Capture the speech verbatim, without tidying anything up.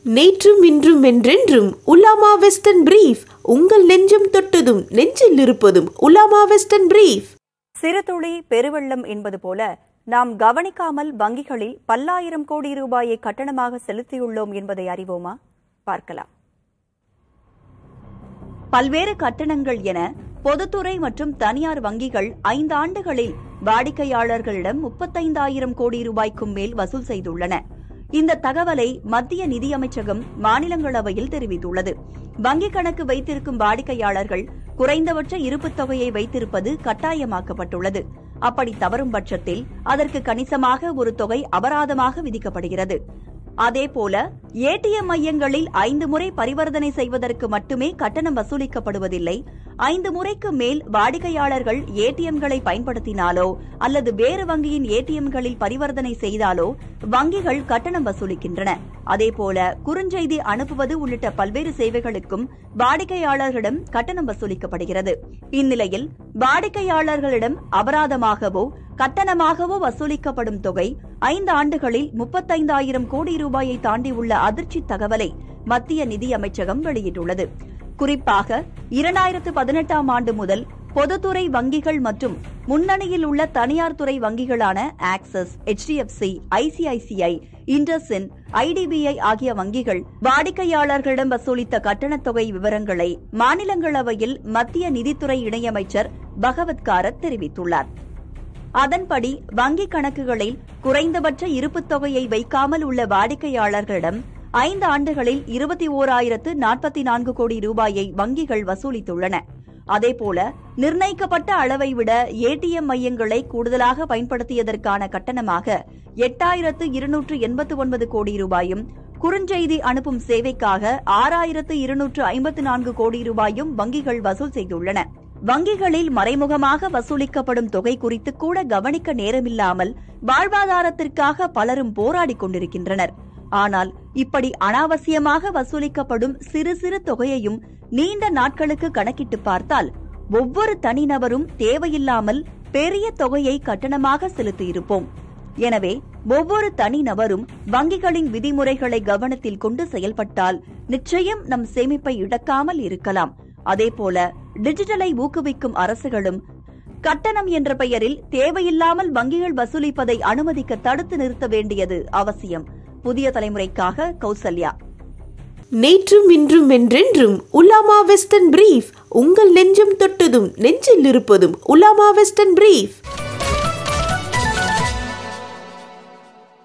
நேற்றும் இன்றும் என்றென்றும் உலாமா வெஸ்டர்ன் பிரீஃப், உங்கள் நெஞ்சம் தொட்டதும் நெஞ்சில் இருப்பதும் உலாமா வெஸ்டர்ன் பிரீஃப். சிறுதுளி பெருவெள்ளம் என்பது போல நாம் கவனிக்காமல் வங்கிகளில் பல்லாயிரம் கோடி ரூபாயை கட்டணமாக செலுத்தியுள்ளோம் என்பதை அறிவோமா? பார்க்கலாம். பல்வேறு கட்டணங்கள் என பொதுத்துறை மற்றும் தனியார் வங்கிகள் ஐந்து ஆண்டுகளில் வாடிக்கையாளர்களிடம் முப்பத்தைந்தாயிரம் கோடி ரூபாய்க்கும் மேல் வசூல் செய்துள்ளன. இந்த தகவலை மத்திய நிதியமைச்சகம் மாநிலங்களவையில் தெரிவித்துள்ளது. வங்கிக் கணக்கு வைத்திருக்கும் வாடிக்கையாளர்கள் குறைந்தபட்ச இருப்புத் தொகையை வைத்திருப்பது கட்டாயமாக்கப்பட்டுள்ளது. அப்படி தவறும் பட்சத்தில் அதற்கு கணிசமாக ஒரு தொகை அபராதமாக விதிக்கப்படுகிறது. அதேபோல ஏடிஎம் மையங்களில் ஐந்து முறை பரிவர்த்தனை செய்வதற்கு மட்டுமே கட்டணம் வசூலிக்கப்படுவதில்லை. ஐந்து முறைக்கு மேல் வாடிக்கையாளர்கள் ஏடிஎம்களை பயன்படுத்தினாலோ அல்லது வேறு வங்கியின் ஏடிஎம்களில் பரிவர்த்தனை செய்தாலோ வங்கிகள் கட்டணம் வசூலிக்கின்றன. அதேபோல குறுஞ்செய்தி அனுப்புவது உள்ளிட்ட பல்வேறு சேவைகளுக்கும் வாடிக்கையாளர்களிடம் கட்டணம் வசூலிக்கப்படுகிறது. இந்நிலையில் வாடிக்கையாளர்களிடம் அபராதமாகவோ கட்டணமாகவோ வசூலிக்கப்படும் தொகை ஐந்து ஆண்டுகளில் முப்பத்தைந்தாயிரம் கோடி ரூபாயை தாண்டியுள்ள அதிர்ச்சி தகவலை மத்திய நிதியமைச்சகம் வெளியிட்டுள்ளது. குறிப்பாக இரண்டாயிரத்து பதினெட்டாம் ஆண்டு முதல் பொதுத்துறை வங்கிகள் மற்றும் முன்னணியில் உள்ள தனியார் துறை வங்கிகளான Axis, HDFC, ICICI, IndusInd, IDBI ஆகிய வங்கிகள் வாடிக்கையாளர்களிடம் வசூலித்த கட்டணத் தொகை விவரங்களை மாநிலங்களவையில் மத்திய நிதித்துறை இணையமைச்சர் பகவத் காரத் தெரிவித்துள்ளார். அதன்படி வங்கிக் கணக்குகளில் குறைந்தபட்ச இருப்புத் தொகையை வைக்காமல் உள்ள வாடிக்கையாளர்களிடம் ஐந்து ஆண்டுகளில் இருபத்தி ஓராயிரத்து நாற்பத்தி நான்கு கோடி ரூபாயை வங்கிகள் வசூலித்துள்ளன. அதேபோல நிர்ணயிக்கப்பட்ட அளவை விட ஏடிஎம் மையங்களை கூடுதலாக பயன்படுத்தியதற்கான கட்டணமாக எட்டாயிரத்து இருநூற்று எண்பத்தி ஒன்பது கோடி ரூபாயும், குறுஞ்செய்தி அனுப்பும் சேவைக்காக ஆறாயிரத்து இருநூற்று ஐம்பத்தி நான்கு கோடி ரூபாயும் வங்கிகள் வசூல் செய்துள்ளன. வங்கிகளில் மறைமுகமாக வசூலிக்கப்படும் தொகை குறித்து கூட கவனிக்க நேரமில்லாமல் வாழ்வாதாரத்திற்காக பலரும் போராடிக் கொண்டிருக்கின்றனர். ஆனால் இப்படி அனாவசியமாக வசூலிக்கப்படும் சிறு சிறு தொகையையும் நீண்ட நாட்களுக்கு கணக்கிட்டு பார்த்தால் ஒவ்வொரு தனிநபரும் தேவையில்லாமல் பெரிய தொகையை கட்டணமாக செலுத்தியிருப்போம். எனவே ஒவ்வொரு தனிநபரும் வங்கிகளின் விதிமுறைகளை கவனத்தில் கொண்டு செயல்பட்டால் நிச்சயம் நம் சேமிப்பை இழக்காமல் இருக்கலாம். அதேபோல டிஜிட்டலை ஊக்குவிக்கும் அரசுகளும் கட்டணம் என்ற பெயரில் தேவையில்லாமல் வங்கிகள் வசூலிப்பதை அனுமதிக்க தடுத்து நிறுத்த வேண்டியது அவசியம். புதிய தலைமுறைக்காக கௌசல்யா. நேற்றும் இன்றும் என்றென்றும் உலாமா வெஸ்டர்ன் பிரீஃப், உங்கள் நெஞ்சம் தொட்டதும் நெஞ்சில் இருப்பதும் உலாமா வெஸ்டர்ன் பிரீஃப்.